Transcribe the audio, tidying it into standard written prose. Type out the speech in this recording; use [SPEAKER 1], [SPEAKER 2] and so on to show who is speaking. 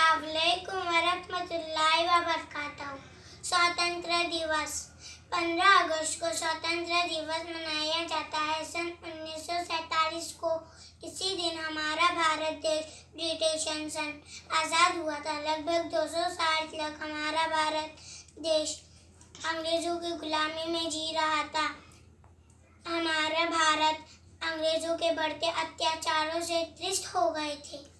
[SPEAKER 1] अस्सलामुअलैकुम वरहमतुल्लाहि वबरकातुहू। स्वतंत्रता दिवस 15 अगस्त को स्वतंत्रता दिवस मनाया जाता है। सन 1947 को इसी दिन हमारा भारत देश ब्रिटिश शासन आज़ाद हुआ था। लगभग 200 साल तक हमारा भारत देश अंग्रेज़ों की गुलामी में जी रहा था। हमारा भारत अंग्रेज़ों के बढ़ते अत्याचारों से त्रस्त हो गए थे।